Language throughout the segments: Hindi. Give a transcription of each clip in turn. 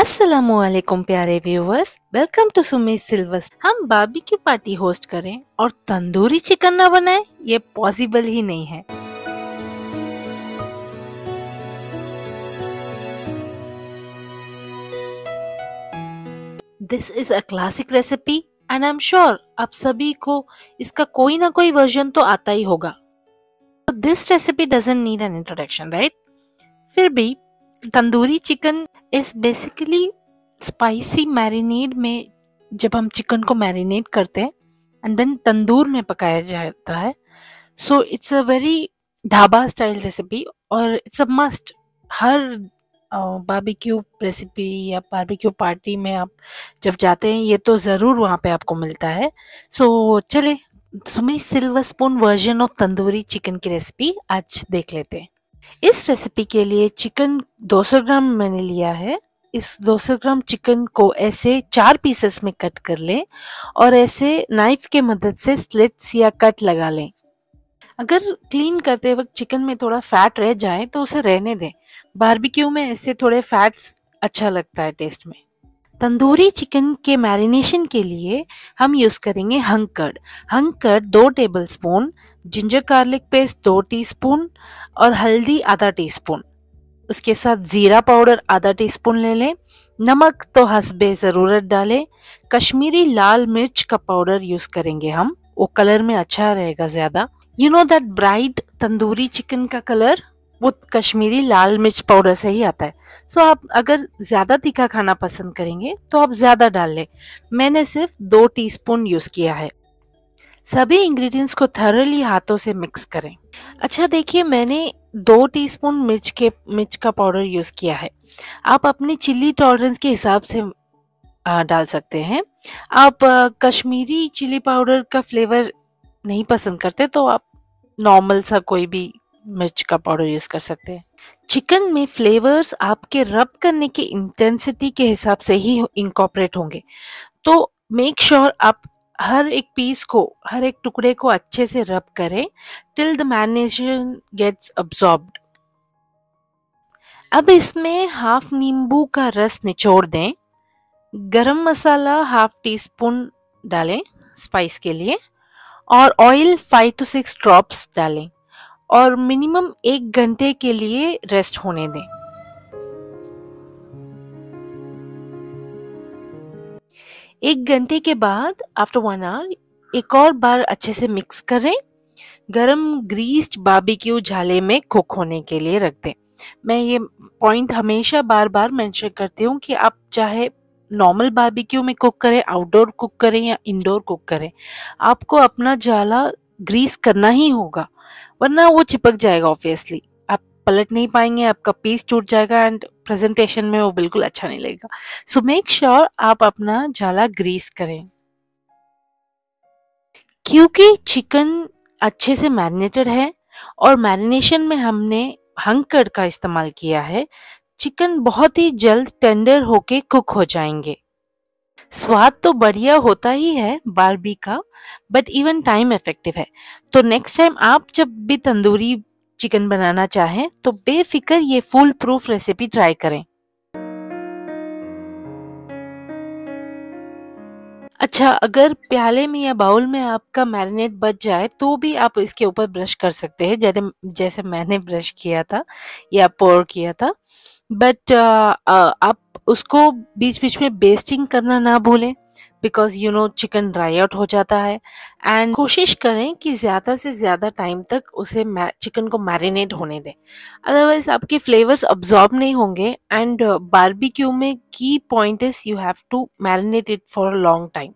अस्सलामुअलैकुम प्यारे viewers, welcome to Sumi silvers. हम बारबेक्यू पार्टी होस्ट करें और तंदूरी चिकन ना बनाए, ये पॉसिबल ही नहीं है। This is a classic recipe and I am sure आप सभी को इसका कोई ना कोई वर्जन तो आता ही होगा। This recipe doesn't need an introduction, right? फिर भी tandoori chicken is basically spicy marinade में जब हम चिकन को मैरिनेट करते हैं एंड देन तंदूर में पकाया जाता है। So it's a very dhaba style recipe और इट्स अ मस्ट। हर बारबेक्यू रेसिपी या बारबेक्यू पार्टी में आप जब जाते हैं ये तो ज़रूर वहाँ पे आपको मिलता है। सो चले Sumi silver spoon version of tandoori chicken की रेसिपी आज देख लेते हैं। इस रेसिपी के लिए चिकन 200 ग्राम मैंने लिया है। इस 200 ग्राम चिकन को ऐसे 4 पीसेस में कट कर लें और ऐसे नाइफ के मदद से स्लिट्स या कट लगा लें। अगर क्लीन करते वक्त चिकन में थोड़ा फैट रह जाए तो उसे रहने दें। बारबेक्यू में ऐसे थोड़े फैट्स अच्छा लगता है टेस्ट में। तंदूरी चिकन के मैरिनेशन के लिए हम यूज़ करेंगे hung curd. Hung curd 2 tablespoon, ginger garlic paste 2 teaspoon और हल्दी आधा टीस्पून। उसके साथ ज़ीरा पाउडर आधा टीस्पून ले लें। नमक तो हस्बे ज़रूरत डालें। कश्मीरी लाल मिर्च का पाउडर यूज़ करेंगे हम, वो कलर में अच्छा रहेगा ज़्यादा। You know that bright tandoori chicken का कलर वो कश्मीरी लाल मिर्च पाउडर से ही आता है। सो आप अगर ज़्यादा तीखा खाना पसंद करेंगे तो आप ज़्यादा डाल लें। मैंने सिर्फ 2 टीस्पून यूज़ किया है। सभी इंग्रेडिएंट्स को थरली हाथों से मिक्स करें। अच्छा देखिए, मैंने 2 टीस्पून मिर्च का पाउडर यूज़ किया है। आप अपनी चिल्ली टॉलरेंस के हिसाब से डाल सकते हैं। आप कश्मीरी चिली पाउडर का फ्लेवर नहीं पसंद करते तो आप नॉर्मल सा कोई भी मिर्च का पाउडर यूज़ कर सकते हैं। चिकन में फ्लेवर्स आपके रब करने की इंटेंसिटी के हिसाब से ही इंकॉर्पोरेट होंगे, तो मेक श्योर आप हर एक पीस को, हर एक टुकड़े को अच्छे से रब करें till the marination gets absorbed. अब इसमें हाफ नींबू का रस निचोड़ दें। Garam masala half teaspoon डालें स्पाइस के लिए और ऑयल 5 to 6 ड्रॉप्स डालें और मिनिमम 1 घंटे के लिए रेस्ट होने दें। एक घंटे के बाद आफ्टर 1 आवर एक और बार अच्छे से मिक्स करें। गरम ग्रीस्ड बारबेक्यू झाले में कुक होने के लिए रख दें। मैं ये पॉइंट हमेशा बार बार मेंशन करती हूँ कि आप चाहे नॉर्मल बारबेक्यू में कुक करें, आउटडोर कुक करें या इंडोर कुक करें, आपको अपना जाला ग्रीस करना ही होगा, वरना वो चिपक जाएगा। ऑब्वियसली आप पलट नहीं पाएंगे, आपका पीस टूट जाएगा एंड प्रेजेंटेशन में वो बिल्कुल अच्छा नहीं लगेगा। सो मेक श्योर आप अपना जाला ग्रीस करें। क्योंकि चिकन अच्छे से मैरिनेटेड है और मैरिनेशन में हमने हंग कर्ड का इस्तेमाल किया है, चिकन बहुत ही जल्द टेंडर होके कुक हो जाएंगे। स्वाद तो बढ़िया होता ही है बारबी का, बट इवन टाइम इफेक्टिव है। तो नेक्स्ट टाइम आप जब भी तंदूरी चिकन बनाना चाहें तो बेफिक्र ये फुल प्रूफ रेसिपी ट्राई करें। अच्छा, अगर प्याले में या बाउल में आपका मैरिनेट बच जाए तो भी आप इसके ऊपर ब्रश कर सकते हैं, जैसे मैंने ब्रश किया था या पोर किया था। बट आप उसको बीच बीच में बेस्टिंग करना ना भूलें, because you know chicken dry out हो जाता है। एंड कोशिश करें कि ज़्यादा से ज़्यादा टाइम तक उसे चिकन को मैरिनेट होने दें, अदरवाइज आपके फ्लेवर्स अब्जॉर्ब नहीं होंगे। एंड बारबेक्यू में key point is you have to marinate it for a long time.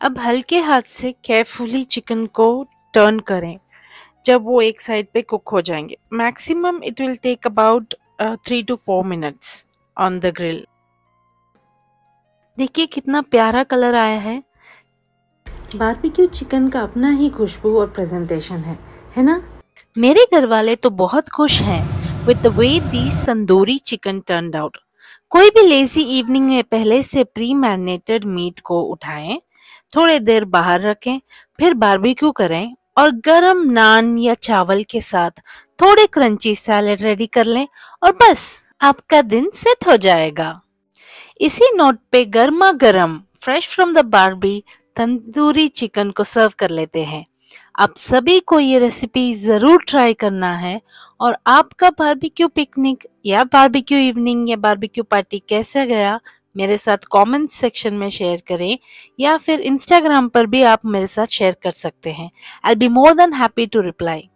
अब हल्के हाथ से केयरफुली चिकन को टर्न करें जब वो एक साइड पे कुक हो जाएंगे। Maximum it will take about 3 to 4 minutes on the grill. देखिए कितना प्यारा कलर आया है। बारबेक्यू चिकन का अपना ही खुशबू और प्रेजेंटेशन है ना? मेरे घर वाले तो बहुत खुश हैं with the way these tandoori chicken turned out. कोई भी लेजी इवनिंग में पहले से प्री मैरिनेटेड मीट को उठाएं, थोड़ी देर बाहर रखें, फिर बारबेक्यू करें और गरम नान या चावल के साथ थोड़े क्रंची सैलेड रेडी कर लें और बस आपका दिन सेट हो जाएगा। इसी नोट पे गर्मा गर्म fresh from the barbie tandoori chicken को सर्व कर लेते हैं। आप सभी को ये रेसिपी ज़रूर ट्राई करना है और आपका बारबेक्यू पिकनिक या बारबेक्यू इवनिंग या बारबेक्यू पार्टी कैसा गया मेरे साथ कमेंट सेक्शन में शेयर करें या फिर इंस्टाग्राम पर भी आप मेरे साथ शेयर कर सकते हैं। I will be more than happy to reply.